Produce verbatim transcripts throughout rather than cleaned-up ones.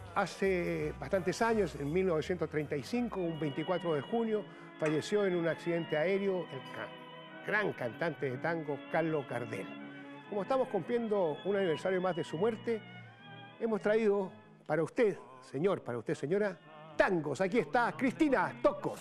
hace bastantes años, en mil novecientos treinta y cinco, un veinticuatro de junio, falleció en un accidente aéreo el ca gran cantante de tango Carlos Gardel. Como estamos cumpliendo un aniversario más de su muerte, hemos traído para usted, señor, para usted, señora, tangos. Aquí está Cristina Tocco.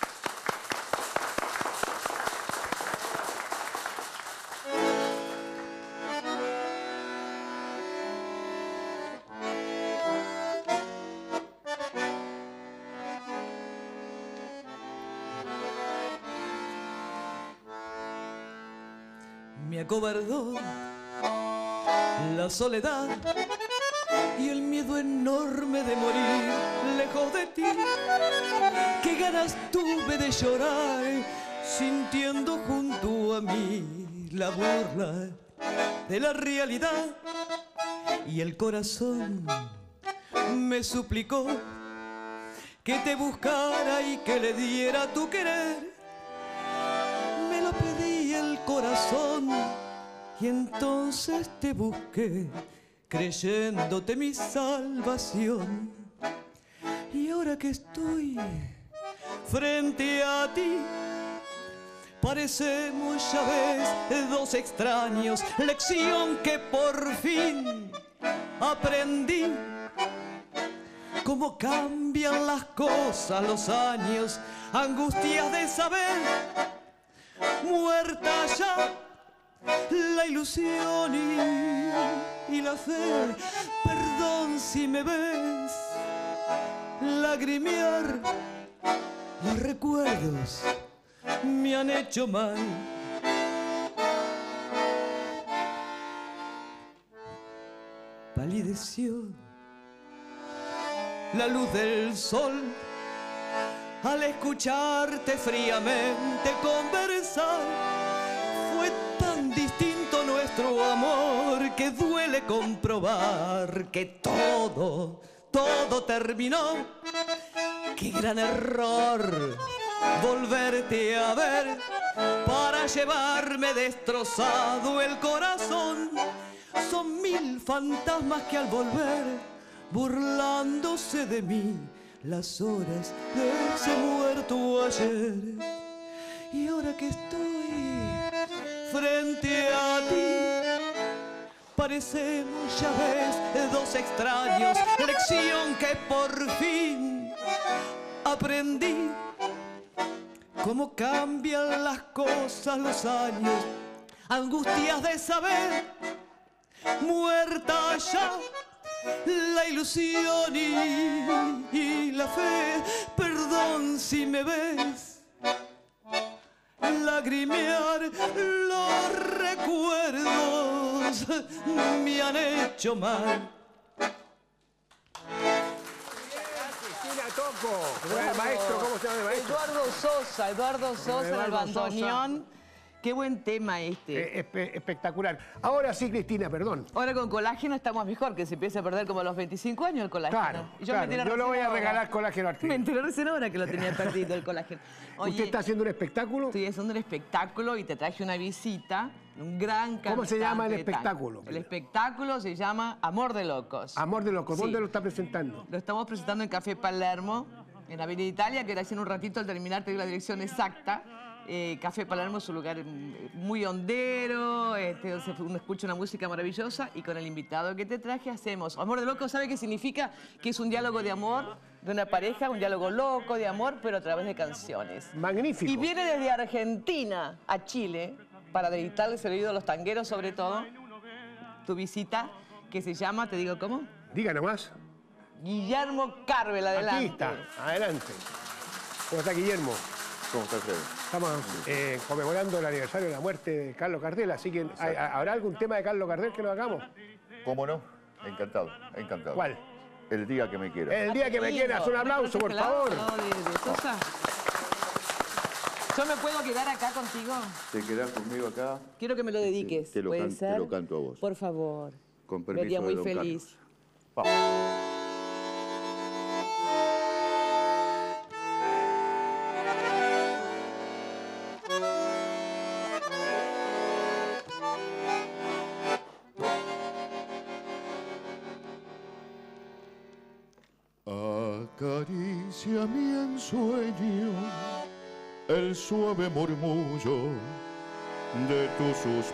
Me acobardó la soledad y el miedo enorme de morir lejos de ti. Qué ganas tuve de llorar sintiendo junto a mí la burla de la realidad. Y el corazón me suplicó que te buscara y que le diera tu querer. Me lo pedí el corazón y entonces te busqué, creyéndote mi salvación. Y ahora que estoy frente a ti, parecemos, ya ves, dos extraños. Lección que por fin aprendí. Cómo cambian las cosas, los años, angustias de saber, muerta ya la ilusión y, y la fe. Perdón si me ves lagrimear, los recuerdos me han hecho mal. Palideció la luz del sol al escucharte fríamente conversar. Fue tan distinto nuestro amor que duele comprobar que todo, todo terminó. Qué gran error volverte a ver para llevarme destrozado el corazón. Son mil fantasmas que al volver, burlándose de mí, las horas de ese muerto ayer. Y ahora que estoy frente a ti, parecemos, ya ves, dos extraños. Lección que por fin aprendí. Cómo cambian las cosas, los años, angustias de saber, muerta ya la ilusión y, y la fe. Perdón si me ves lagrimear, los recuerdos me han hecho mal. Cristina Tocco, el maestro, ¿cómo se llama el maestro? Eduardo Sosa, Eduardo Sosa, Eduardo el bandoneón. Qué buen tema este. Eh, espe espectacular. Ahora sí, Cristina, perdón. Ahora con colágeno estamos mejor, que se empieza a perder como a los veinticinco años el colágeno. Claro, Y yo claro. me enteré Yo lo voy a recién regalar ahora. colágeno artificial. Me enteré recién ahora que lo tenía perdido el colágeno. Oye, ¿Usted está haciendo un espectáculo? estoy haciendo un espectáculo y te traje una visita, un gran cantante. ¿Cómo se llama el de tango. espectáculo? El espectáculo se llama Amor de Locos. Amor de Locos. ¿Dónde Sí. lo está presentando? Lo estamos presentando en Café Palermo, en Avenida Italia, que era hace un ratito al terminar te doy la dirección exacta. Eh, Café Palermo es un lugar muy hondero, este, uno escucha una música maravillosa y con el invitado que te traje hacemos Amor de Locos. ¿Sabe qué significa? Que es un diálogo de amor de una pareja, un diálogo loco de amor, pero a través de canciones. Magnífico. Y viene desde Argentina a Chile para deleitarles el oído a los tangueros, sobre todo, tu visita, que se llama, te digo cómo, Diga nomás. Guillermo Carvel. Adelante. Aquí está, adelante. ¿Cómo está, Guillermo? ¿Cómo está, Freddy? Estamos eh, conmemorando el aniversario de la muerte de Carlos Gardel, así que ¿hay- ¿habrá algún tema de Carlos Gardel que nos hagamos? ¿Cómo no? Encantado, encantado. ¿Cuál? El día que me quiera. El día que me Lindo. quieras, un aplauso, por ¿No me favor. conoces el lado de- de Sosa? ¿Yo me puedo quedar acá contigo? ¿Te quedás conmigo acá? Quiero que me lo dediques. Te lo ¿Puede can- te ser? lo canto a vos. Por favor. Con Me permiso haría de muy don feliz. Carlos. Vamos. Acaricia mi ensueño el suave murmullo de tu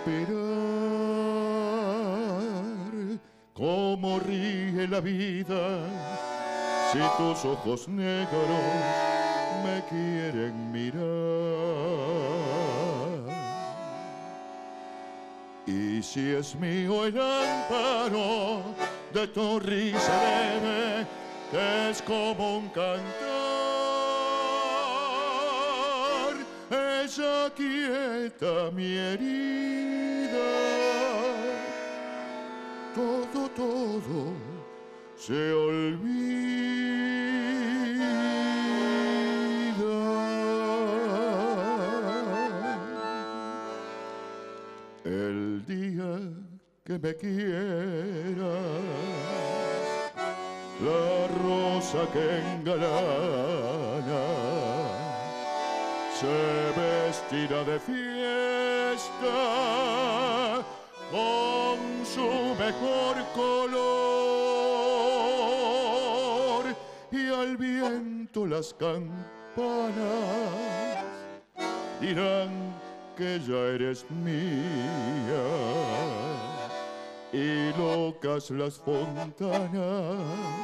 suspirar. Cómo ríe la vida si tus ojos negros me quieren mirar. Y si es mío el amparo de tu risa leve, que es como un cantar, ella quieta mi herida. Todo, todo se olvida. El día que me quieras, la rosa que engalana se vestirá de fiesta con su mejor color, y al viento las campanas dirán que ya eres mía, y locas las fontanas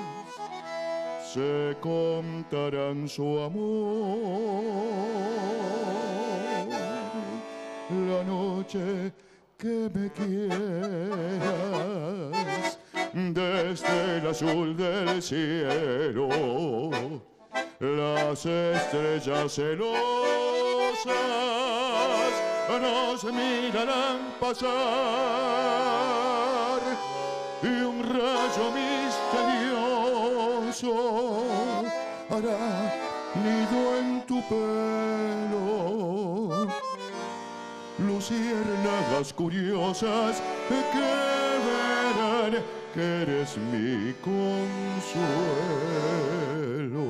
se contarán su amor. La noche que me quieras, desde el azul del cielo, las estrellas celosas nos mirarán pasar, y un rayo misterioso hará nido en tu pelo. Luciérnagas curiosas que verán que eres mi consuelo.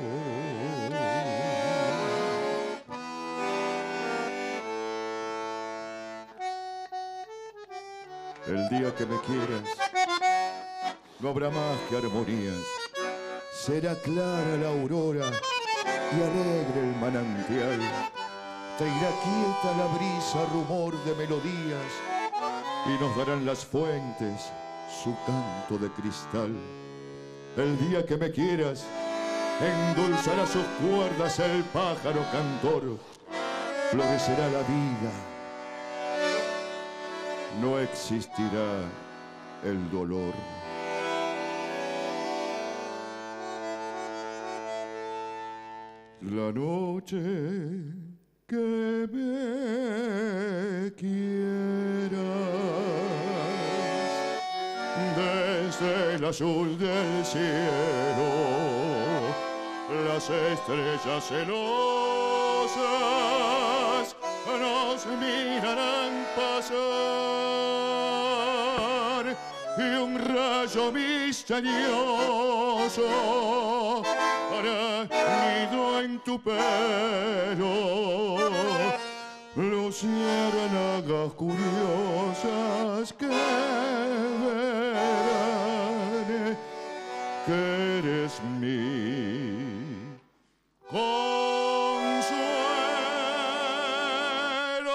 El día que me quieras, no habrá más que armonías. Será clara la aurora y alegre el manantial. Te irá quieta la brisa, rumor de melodías, y nos darán las fuentes su canto de cristal. El día que me quieras, endulzará sus cuerdas el pájaro cantor. Florecerá la vida, no existirá el dolor. La noche que me quieras, desde el azul del cielo, las estrellas celosas nos mirarán pasar, y un rayo misterioso hará nido en tu pelo. Luciérnagas curiosas que verán que eres mi consuelo.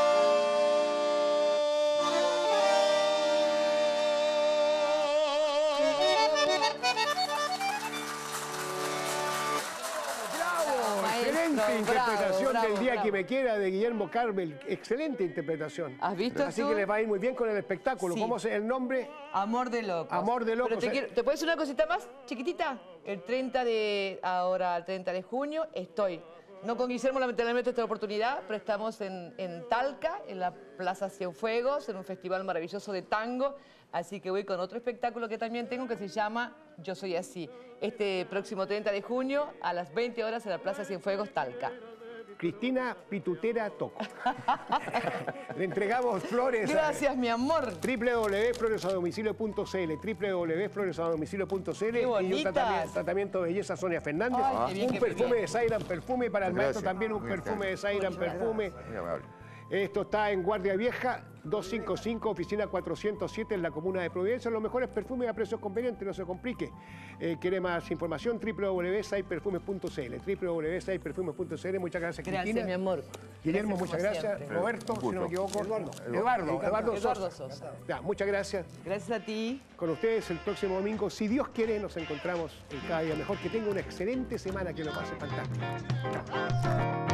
Excelente interpretación bravo, del Día bravo. que me quiera de Guillermo Carmel. Excelente interpretación. ¿Has visto Así tú? que les va a ir muy bien con el espectáculo. Sí. ¿Cómo es el nombre? Amor de locos. Amor de locos. Pero te, eh. quiero- ¿te puedo decir una cosita más, chiquitita? El treinta de, ahora, el treinta de junio, estoy. No con Guillermo, lamentablemente, esta oportunidad, pero estamos en, en Talca, en la Plaza Cienfuegos, en un festival maravilloso de tango. Así que voy con otro espectáculo que también tengo que se llama Yo Soy Así. Este próximo treinta de junio, a las veinte horas, en la Plaza Cienfuegos, Talca. Cristina Pitutera Toco. Le entregamos flores. a- Gracias, mi amor. doble u doble u doble u punto flores a domicilio punto c l, doble u doble u doble u punto flores a domicilio punto c l, Qué y un bonitas. tratamiento, tratamiento de belleza Sonia Fernández. Ay, qué bien, un qué perfume bien. de Sairan Perfume para el maestro Gracias. también, un Muy perfume de bien. Sairan Muchas Perfume. Muy amable. Esto está en Guardia Vieja, doscientos cincuenta y cinco, oficina cuatrocientos siete en la comuna de Providencia. Los mejores perfumes a precios convenientes, no se complique. Eh, ¿Quiere más información? doble u doble u doble u punto sai perfumes punto c l. doble u doble u doble u punto sai perfumes punto c l. Muchas gracias, Cristina. Gracias, mi amor. Guillermo, Gracias, muchas como gracias. siempre. Roberto, si no me equivoco. Eduardo. Eduardo, Eduardo, Eduardo Sosa. Sosa. Ya, muchas gracias. Gracias a ti. Con ustedes el próximo domingo, si Dios quiere, nos encontramos en Cada Día Mejor. Que tenga una excelente semana, que lo pase fantástico.